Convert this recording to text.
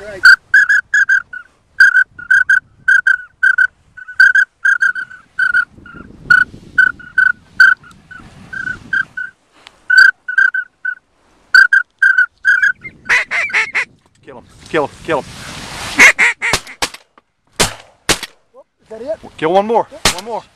right. Kill him. Kill him. Kill him. Is that it? Kill one more. One more.